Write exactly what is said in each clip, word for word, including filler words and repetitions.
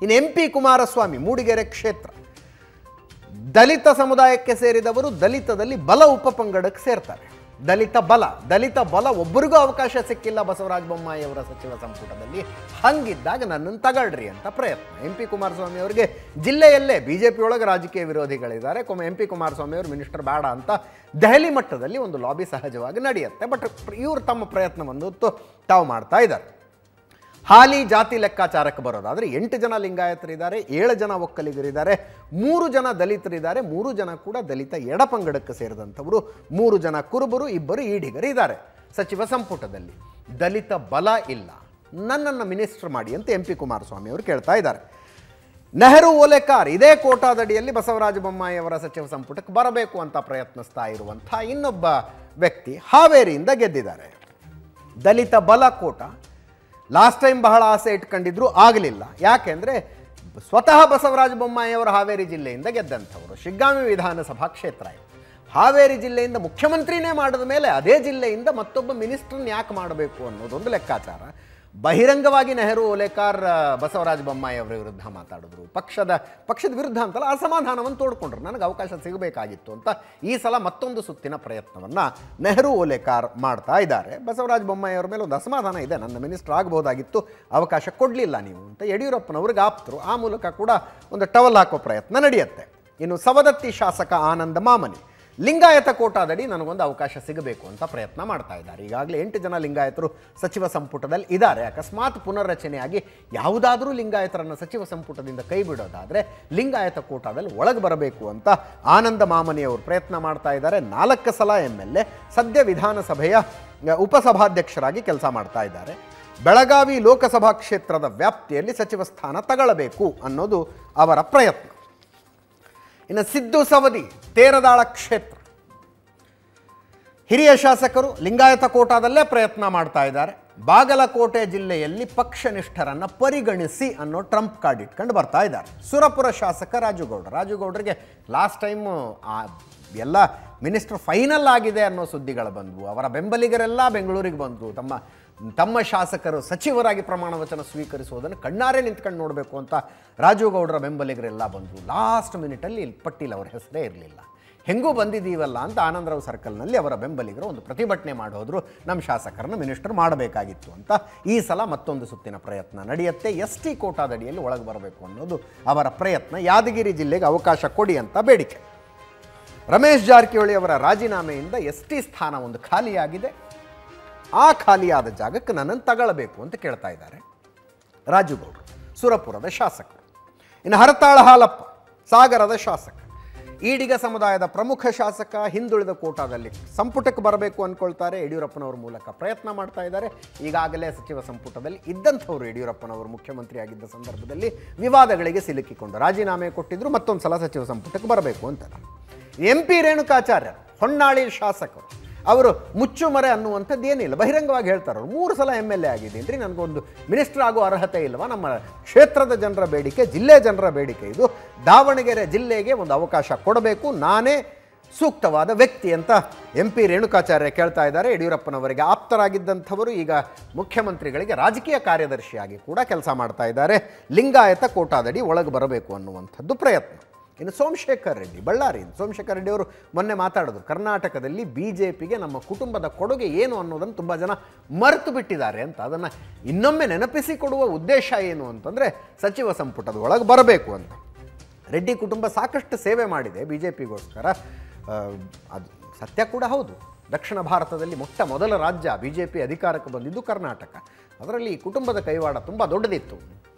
ಇನ್ನು M P Kumaraswamy Mudigere ಕ್ಷೇತ್ರ, ದಲಿತ ಸಮುದಾಯಕ್ಕೆ ಸೇರಿದವರು ದಲಿತದಲ್ಲಿ ಬಲ ಉಪಪಂಗಡಕ್ಕೆ ಸೇರ್ತಾರೆ. ದಲಿತ ಬಲ ದಲಿತ ಬಲ ಒಬ್ಬರಿಗೂ ಅವಕಾಶ ಸಿಕ್ಕಿಲ್ಲ ಬಸವರಾಜ ಬೊಮ್ಮಾಯಿ ಅವರ ಸಚಿವ ಸಂಪುಟದಲ್ಲಿ. ಹಂಗಿದ್ದಾಗ ನನ್ನನ್ನು ತಗೊಳ್ರಿ ಅಂತ ಪ್ರಯತ್ನ. ಎಂ ಪಿ ಕುಮಾರಸ್ವಾಮಿ ಅವರಿಗೆ ಜಿಲ್ಲೆಯಲ್ಲೇ ಬಿ ಜೆ ಪಿ ಒಳಗೆ ರಾಜಕೀಯ ವಿರೋಧಿಗಳಿದ್ದಾರೆ. ಕೊಮ್ಮೆ ಎಂ ಪಿ ಕುಮಾರಸ್ವಾಮಿ ಅವರು ಮಿನಿಸ್ಟರ್ ಬೇಡ ಅಂತ ದೆಹಲಿ ಮಟ್ಟದಲ್ಲಿ ಒಂದು ಲಾಬಿ ಸಹಜವಾಗಿ ನಡೆಯುತ್ತೆ. ಬಟ್ ಇವರು ತಮ್ಮ ಪ್ರಯತ್ನವನ್ನು ತಾವು ಮಾಡ್ತಾ ಇದ್ದಾರೆ. ಹಾಲಿ ಜಾತಿ ಲೆಕ್ಕಾಚಾರಕ್ಕೆ ಬರೋದಾದರೆ ಎಂಟು ಜನ ಲಿಂಗಾಯತರಿದ್ದಾರೆ, ಏಳು ಜನ ಒಕ್ಕಲಿಗರಿದ್ದಾರೆ, ಮೂರು ಜನ ದಲಿತರಿದ್ದಾರೆ, ಮೂರು ಜನ ಕೂಡ ದಲಿತ ಎಡಪಂಗಡಕ್ಕೆ ಸೇರಿದಂಥವರು, ಮೂರು ಜನ ಕುರುಬರು, ಇಬ್ಬರು ಈಡಿಗರಿದ್ದಾರೆ ಸಚಿವ ಸಂಪುಟದಲ್ಲಿ. ದಲಿತ ಬಲ ಇಲ್ಲ, ನನ್ನನ್ನು ಮಿನಿಸ್ಟರ್ ಮಾಡಿ ಅಂತ ಎಂ ಪಿ ಕುಮಾರಸ್ವಾಮಿ ಅವರು ಕೇಳ್ತಾ ಇದ್ದಾರೆ. ನೆಹರು ಓಲೇಕಾರ್ ಇದೇ ಕೋಟಾದಡಿಯಲ್ಲಿ ಬಸವರಾಜ ಬೊಮ್ಮಾಯಿ ಅವರ ಸಚಿವ ಸಂಪುಟಕ್ಕೆ ಬರಬೇಕು ಅಂತ ಪ್ರಯತ್ನಿಸ್ತಾ ಇರುವಂಥ ಇನ್ನೊಬ್ಬ ವ್ಯಕ್ತಿ ಹಾವೇರಿಯಿಂದ ಗೆದ್ದಿದ್ದಾರೆ. ದಲಿತ ಬಲ ಕೋಟ ಲಾಸ್ಟ್ ಟೈಮ್ ಬಹಳ ಆಸೆ ಇಟ್ಕೊಂಡಿದ್ರು, ಆಗಲಿಲ್ಲ. ಯಾಕೆಂದರೆ ಸ್ವತಃ ಬಸವರಾಜ ಬೊಮ್ಮಾಯಿ ಅವರು ಹಾವೇರಿ ಜಿಲ್ಲೆಯಿಂದ ಗೆದ್ದಂಥವರು. ಶಿಗ್ಗಾಂವಿ ವಿಧಾನಸಭಾ ಕ್ಷೇತ್ರ ಇದು. ಹಾವೇರಿ ಜಿಲ್ಲೆಯಿಂದ ಮುಖ್ಯಮಂತ್ರಿನೇ ಮಾಡಿದ ಮೇಲೆ ಅದೇ ಜಿಲ್ಲೆಯಿಂದ ಮತ್ತೊಬ್ಬ ಮಿನಿಸ್ಟ್ರನ್ನ ಯಾಕೆ ಮಾಡಬೇಕು ಅನ್ನೋದೊಂದು ಲೆಕ್ಕಾಚಾರ. ಬಹಿರಂಗವಾಗಿ ನೆಹರು ಓಲೇಕಾರ್ ಬಸವರಾಜ ಬೊಮ್ಮಾಯಿ ಅವರ ವಿರುದ್ಧ ಮಾತಾಡಿದ್ರು. ಪಕ್ಷದ ಪಕ್ಷದ ವಿರುದ್ಧ ಅಂತಲ್ಲ, ಅಸಮಾಧಾನವನ್ನು ತೋಡ್ಕೊಂಡ್ರು. ನನಗೆ ಅವಕಾಶ ಸಿಗಬೇಕಾಗಿತ್ತು ಅಂತ ಈ ಸಲ ಮತ್ತೊಂದು ಸುತ್ತಿನ ಪ್ರಯತ್ನವನ್ನು ನೆಹರು ಓಲೇಕಾರ್ ಮಾಡ್ತಾ ಇದ್ದಾರೆ. ಬಸವರಾಜ ಬೊಮ್ಮಾಯಿ ಅವರ ಮೇಲೆ ಒಂದು ಅಸಮಾಧಾನ ಇದೆ, ನನ್ನ ಮಿನಿಸ್ಟರ್ ಆಗಬಹುದಾಗಿತ್ತು, ಅವಕಾಶ ಕೊಡಲಿಲ್ಲ ನೀವು ಅಂತ ಯಡಿಯೂರಪ್ಪನವ್ರಿಗೆ ಆಪ್ತರು. ಆ ಮೂಲಕ ಕೂಡ ಒಂದು ಟವಲ್ ಹಾಕೋ ಪ್ರಯತ್ನ ನಡೆಯುತ್ತೆ. ಇನ್ನು ಸವದತ್ತಿ ಶಾಸಕ ಆನಂದ ಮಾಮನಿ ಲಿಂಗಾಯತ ಕೋಟಾದಡಿ ನನಗೊಂದು ಅವಕಾಶ ಸಿಗಬೇಕು ಅಂತ ಪ್ರಯತ್ನ ಮಾಡ್ತಾ ಇದ್ದಾರೆ. ಈಗಾಗಲೇ ಎಂಟು ಜನ ಲಿಂಗಾಯತರು ಸಚಿವ ಸಂಪುಟದಲ್ಲಿ ಇದ್ದಾರೆ. ಅಕಸ್ಮಾತ್ ಪುನರ್ರಚನೆಯಾಗಿ ಯಾವುದಾದ್ರೂ ಲಿಂಗಾಯತರನ್ನು ಸಚಿವ ಸಂಪುಟದಿಂದ ಕೈ ಬಿಡೋದಾದರೆ ಲಿಂಗಾಯತ ಕೋಟಾದಲ್ಲಿ ಒಳಗೆ ಬರಬೇಕು ಅಂತ ಆನಂದ ಮಾಮನಿ ಅವರು ಪ್ರಯತ್ನ ಮಾಡ್ತಾ ಇದ್ದಾರೆ. ನಾಲ್ಕು ಸಲ ಎಮ್ ಎಲ್ ಎ, ಸದ್ಯ ವಿಧಾನಸಭೆಯ ಉಪಸಭಾಧ್ಯಕ್ಷರಾಗಿ ಕೆಲಸ ಮಾಡ್ತಾ ಇದ್ದಾರೆ. ಬೆಳಗಾವಿ ಲೋಕಸಭಾ ಕ್ಷೇತ್ರದ ವ್ಯಾಪ್ತಿಯಲ್ಲಿ ಸಚಿವ ಸ್ಥಾನ ತಗೊಳ್ಳಬೇಕು ಅನ್ನೋದು ಅವರ ಪ್ರಯತ್ನ. ಇನ್ನು ಸಿದ್ದು ಸವದಿ ತೇರದಾಳ ಕ್ಷೇತ್ರ, ಹಿರಿಯ ಶಾಸಕರು ಲಿಂಗಾಯತ ಕೋಟಾದಲ್ಲೇ ಪ್ರಯತ್ನ ಮಾಡ್ತಾ ಇದ್ದಾರೆ. ಬಾಗಲಕೋಟೆ ಜಿಲ್ಲೆಯಲ್ಲಿ ಪಕ್ಷನಿಷ್ಠರನ್ನು ಪರಿಗಣಿಸಿ ಅನ್ನೋ ಟ್ರಂಪ್ ಕಾರ್ಡ್ ಇಟ್ಕೊಂಡು ಬರ್ತಾ ಇದ್ದಾರೆ. ಸುರಪುರ ಶಾಸಕ ರಾಜುಗೌಡ ರಾಜುಗೌಡರಿಗೆ ಲಾಸ್ಟ್ ಟೈಮು ಎಲ್ಲ ಮಿನಿಸ್ಟರ್ ಫೈನಲ್ ಆಗಿದೆ ಅನ್ನೋ ಸುದ್ದಿಗಳು ಬಂದವು. ಅವರ ಬೆಂಬಲಿಗರೆಲ್ಲ ಬೆಂಗಳೂರಿಗೆ ಬಂದರು. ತಮ್ಮ ತಮ್ಮ ಶಾಸಕರು ಸಚಿವರಾಗಿ ಪ್ರಮಾಣ ವಚನ ಸ್ವೀಕರಿಸುವುದನ್ನು ಕಣ್ಣಾರೆ ನಿಂತ್ಕೊಂಡು ನೋಡಬೇಕು ಅಂತ ರಾಜುಗೌಡರ ಬೆಂಬಲಿಗರೆಲ್ಲ ಬಂದರು. ಲಾಸ್ಟ್ ಮಿನಿಟಲ್ಲಿ ಪಟ್ಟಿಲ್ ಅವರ ಹೆಸರೇ ಇರಲಿಲ್ಲ. ಹೆಂಗೂ ಬಂದಿದ್ದೀವಲ್ಲ ಅಂತ ಆನಂದರಾವ್ ಸರ್ಕಲ್ನಲ್ಲಿ ಅವರ ಬೆಂಬಲಿಗರು ಒಂದು ಪ್ರತಿಭಟನೆ ಮಾಡೋದ್ರು, ನಮ್ಮ ಶಾಸಕರನ್ನು ಮಿನಿಸ್ಟರ್ ಮಾಡಬೇಕಾಗಿತ್ತು ಅಂತ. ಈ ಸಲ ಮತ್ತೊಂದು ಸುತ್ತಿನ ಪ್ರಯತ್ನ ನಡೆಯುತ್ತೆ. ಎಸ್ ಟಿ ಕೋಟಾದಡಿಯಲ್ಲಿ ಒಳಗೆ ಬರಬೇಕು ಅನ್ನೋದು ಅವರ ಪ್ರಯತ್ನ. ಯಾದಗಿರಿ ಜಿಲ್ಲೆಗೆ ಅವಕಾಶ ಕೊಡಿ ಅಂತ ಬೇಡಿಕೆ. ರಮೇಶ್ ಜಾರಕಿಹೊಳಿ ಅವರ ರಾಜೀನಾಮೆಯಿಂದ ಎಸ್ ಟಿ ಸ್ಥಾನ ಒಂದು ಖಾಲಿಯಾಗಿದೆ. ಆ ಖಾಲಿಯಾದ ಜಾಗಕ್ಕೆ ನನ್ನನ್ನು ತಗೊಳ್ಳಬೇಕು ಅಂತ ಕೇಳ್ತಾ ಇದ್ದಾರೆ ರಾಜುಗೌಡರು, ಸುರಪುರದ ಶಾಸಕರು. ಇನ್ನು ಹರತಾಳ ಹಾಲಪ್ಪ ಸಾಗರದ ಶಾಸಕ, ಈಡಿಗ ಸಮುದಾಯದ ಪ್ರಮುಖ ಶಾಸಕ, ಹಿಂದುಳಿದ ಕೋಟಾದಲ್ಲಿ ಸಂಪುಟಕ್ಕೆ ಬರಬೇಕು ಅಂದ್ಕೊಳ್ತಾರೆ. ಯಡಿಯೂರಪ್ಪನವ್ರ ಮೂಲಕ ಪ್ರಯತ್ನ ಮಾಡ್ತಾ ಇದ್ದಾರೆ. ಈಗಾಗಲೇ ಸಚಿವ ಸಂಪುಟದಲ್ಲಿ ಇದ್ದಂಥವರು ಯಡಿಯೂರಪ್ಪನವರು ಮುಖ್ಯಮಂತ್ರಿ ಆಗಿದ್ದ ಸಂದರ್ಭದಲ್ಲಿ ವಿವಾದಗಳಿಗೆ ಸಿಲುಕಿಕೊಂಡು ರಾಜೀನಾಮೆ ಕೊಟ್ಟಿದ್ರು. ಮತ್ತೊಂದು ಸಲ ಸಚಿವ ಸಂಪುಟಕ್ಕೆ ಬರಬೇಕು ಅಂತಾರೆ. ಎಂ ಪಿ ರೇಣುಕಾಚಾರ್ಯ ಹೊನ್ನಾಳಿ ಶಾಸಕರು, ಅವರು ಮುಚ್ಚುಮರೆ ಅನ್ನುವಂಥದ್ದು ಏನಿಲ್ಲ, ಬಹಿರಂಗವಾಗಿ ಹೇಳ್ತಾರೆ. ಅವರು ಮೂರು ಸಲ ಎಮ್ ಎಲ್ ಎ ಆಗಿದ್ದೀನಿ ರೀ, ನನಗೊಂದು ಮಿನಿಸ್ಟರ್ ಆಗೋ ಅರ್ಹತೆ ಇಲ್ವಾ? ನಮ್ಮ ಕ್ಷೇತ್ರದ ಜನರ ಬೇಡಿಕೆ, ಜಿಲ್ಲೆ ಜನರ ಬೇಡಿಕೆ ಇದು. ದಾವಣಗೆರೆ ಜಿಲ್ಲೆಗೆ ಒಂದು ಅವಕಾಶ ಕೊಡಬೇಕು, ನಾನೇ ಸೂಕ್ತವಾದ ವ್ಯಕ್ತಿ ಅಂತ ಎಂ ಪಿ ರೇಣುಕಾಚಾರ್ಯ ಕೇಳ್ತಾ ಇದ್ದಾರೆ. ಯಡಿಯೂರಪ್ಪನವರಿಗೆ ಆಪ್ತರಾಗಿದ್ದಂಥವರು ಈಗ ಮುಖ್ಯಮಂತ್ರಿಗಳಿಗೆ ರಾಜಕೀಯ ಕಾರ್ಯದರ್ಶಿಯಾಗಿ ಕೂಡ ಕೆಲಸ ಮಾಡ್ತಾ ಇದ್ದಾರೆ. ಲಿಂಗಾಯತ ಕೋಟಾದಡಿ ಒಳಗೆ ಬರಬೇಕು ಅನ್ನುವಂಥದ್ದು ಪ್ರಯತ್ನ. ಇನ್ನು ಸೋಮಶೇಖರ್ ರೆಡ್ಡಿ ಬಳ್ಳಾರಿ, ಸೋಮಶೇಖರ್ ರೆಡ್ಡಿ ಅವರು ಮೊನ್ನೆ ಮಾತಾಡಿದ್ರು, ಕರ್ನಾಟಕದಲ್ಲಿ ಬಿ ಜೆ ಪಿಗೆ ನಮ್ಮ ಕುಟುಂಬದ ಕೊಡುಗೆ ಏನು ಅನ್ನೋದನ್ನು ತುಂಬ ಜನ ಮರೆತು ಬಿಟ್ಟಿದ್ದಾರೆ ಅಂತ. ಅದನ್ನು ಇನ್ನೊಮ್ಮೆ ನೆನಪಿಸಿಕೊಡುವ ಉದ್ದೇಶ ಏನು ಅಂತಂದರೆ ಸಚಿವ ಸಂಪುಟದ ಒಳಗೆ ಬರಬೇಕು ಅಂತ. ರೆಡ್ಡಿ ಕುಟುಂಬ ಸಾಕಷ್ಟು ಸೇವೆ ಮಾಡಿದೆ ಬಿ ಜೆ ಪಿಗೋಸ್ಕರ, ಅದು ಸತ್ಯ ಕೂಡ ಹೌದು. ದಕ್ಷಿಣ ಭಾರತದಲ್ಲಿ ಮೊಟ್ಟ ಮೊದಲ ರಾಜ್ಯ ಬಿ ಜೆ ಪಿ ಅಧಿಕಾರಕ್ಕೆ ಬಂದಿದ್ದು ಕರ್ನಾಟಕ. ಅದರಲ್ಲಿ ಕುಟುಂಬದ ಕೈವಾಡ ತುಂಬ ದೊಡ್ಡದಿತ್ತು.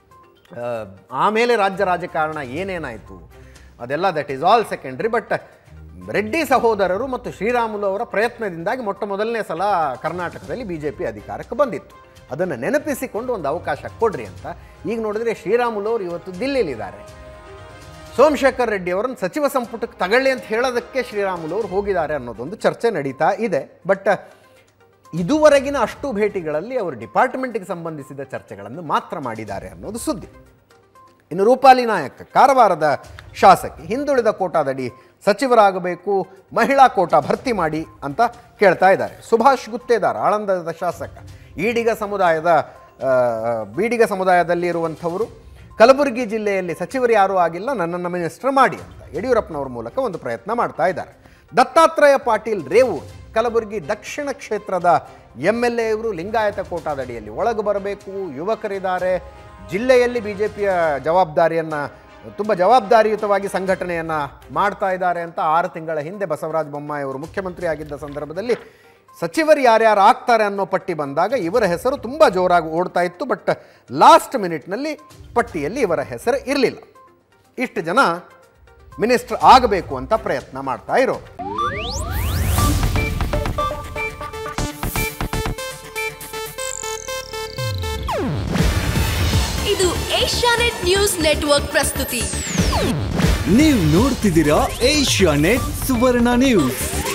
ಆಮೇಲೆ ರಾಜ್ಯ ರಾಜಕಾರಣ ಏನೇನಾಯಿತು ಅದೆಲ್ಲ that is all secondary. But Reddy ಸಹೋದರರು ಮತ್ತು ಶ್ರೀರಾಮುಲು ಅವರ ಪ್ರಯತ್ನದಿಂದಾಗಿ ಮೊಟ್ಟ ಮೊದಲನೇ ಸಲ ಕರ್ನಾಟಕದಲ್ಲಿ ಬಿ ಜೆ ಪಿ ಅಧಿಕಾರಕ್ಕೆ ಬಂದಿತ್ತು. ಅದನ್ನು ನೆನಪಿಸಿಕೊಂಡು ಒಂದು ಅವಕಾಶ ಕೊಡ್ರಿ ಅಂತ. ಈಗ ನೋಡಿದರೆ ಶ್ರೀರಾಮುಲು ಅವರು ಇವತ್ತು ದಿಲ್ಲಿಲಿದ್ದಾರೆ. ಸೋಮಶೇಖರ್ ರೆಡ್ಡಿ ಅವರನ್ನು ಸಚಿವ ಸಂಪುಟಕ್ಕೆ ತಗೊಳ್ಳಿ ಅಂತ ಹೇಳೋದಕ್ಕೆ ಶ್ರೀರಾಮುಲು ಅವರು ಹೋಗಿದ್ದಾರೆ ಅನ್ನೋದೊಂದು ಚರ್ಚೆ ನಡೀತಾ ಇದೆ. ಬಟ್ ಇದುವರೆಗಿನ ಅಷ್ಟು ಭೇಟಿಗಳಲ್ಲಿ ಅವರು ಡಿಪಾರ್ಟ್ಮೆಂಟ್ಗೆ ಸಂಬಂಧಿಸಿದ ಚರ್ಚೆಗಳನ್ನು ಮಾತ್ರ ಮಾಡಿದ್ದಾರೆ ಅನ್ನೋದು ಸುದ್ದಿ. ಇನ್ನು ರೂಪಾಲಿ ನಾಯಕ್ ಕಾರವಾರದ ಶಾಸಕಿ, ಹಿಂದುಳಿದ ಕೋಟಾದಡಿ ಸಚಿವರಾಗಬೇಕು, ಮಹಿಳಾ ಕೋಟಾ ಭರ್ತಿ ಮಾಡಿ ಅಂತ ಕೇಳ್ತಾ ಇದ್ದಾರೆ. ಸುಭಾಷ್ ಗುತ್ತೇದಾರ್ ಆಳಂದದ ಶಾಸಕ, ಈಡಿಗ ಸಮುದಾಯದ ಬೀಡಿಗ ಸಮುದಾಯದಲ್ಲಿ ಇರುವಂಥವರು, ಕಲಬುರಗಿ ಜಿಲ್ಲೆಯಲ್ಲಿ ಸಚಿವರು ಯಾರೂ ಆಗಿಲ್ಲ, ನನ್ನನ್ನು ಮಿನಿಸ್ಟರ್ ಮಾಡಿ ಅಂತ ಯಡಿಯೂರಪ್ಪನವ್ರ ಮೂಲಕ ಒಂದು ಪ್ರಯತ್ನ ಮಾಡ್ತಾ ಇದ್ದಾರೆ. ದತ್ತಾತ್ರೇಯ ಪಾಟೀಲ್ ರೇವೂರ್ ಕಲಬುರಗಿ ದಕ್ಷಿಣ ಕ್ಷೇತ್ರದ ಎಮ್ ಎಲ್ ಎ ಇವರು ಲಿಂಗಾಯತ ಕೋಟಾದಡಿಯಲ್ಲಿ ಒಳಗೆ ಬರಬೇಕು, ಯುವಕರಿದ್ದಾರೆ, ಜಿಲ್ಲೆಯಲ್ಲಿ ಬಿ ಜೆ ಪಿಯ ಜವಾಬ್ದಾರಿಯನ್ನು ತುಂಬ ಜವಾಬ್ದಾರಿಯುತವಾಗಿ ಸಂಘಟನೆಯನ್ನು ಮಾಡ್ತಾ ಇದ್ದಾರೆ ಅಂತ ಆರು ತಿಂಗಳ ಹಿಂದೆ ಬಸವರಾಜ ಬೊಮ್ಮಾಯಿ ಅವರು ಮುಖ್ಯಮಂತ್ರಿ ಆಗಿದ್ದ ಸಂದರ್ಭದಲ್ಲಿ ಸಚಿವರು ಯಾರ್ಯಾರು ಆಗ್ತಾರೆ ಅನ್ನೋ ಪಟ್ಟಿ ಬಂದಾಗ ಇವರ ಹೆಸರು ತುಂಬ ಜೋರಾಗಿ ಓಡ್ತಾ ಇತ್ತು. ಬಟ್ ಲಾಸ್ಟ್ ಮಿನಿಟ್ನಲ್ಲಿ ಪಟ್ಟಿಯಲ್ಲಿ ಇವರ ಹೆಸರು ಇರಲಿಲ್ಲ. ಇಷ್ಟು ಜನ ಮಿನಿಸ್ಟರ್ ಆಗಬೇಕು ಅಂತ ಪ್ರಯತ್ನ ಮಾಡ್ತಾ ಇರೋರು. ಇದು ಏಷ್ಯಾನೆಟ್ ನ್ಯೂಸ್ ನೆಟ್ವರ್ಕ್ ಪ್ರಸ್ತುತಿ. ನೀವು ನೋಡ್ತಿದ್ದೀರಾ ಏಷ್ಯಾನೆಟ್ ಸುವರ್ಣ ನ್ಯೂಸ್.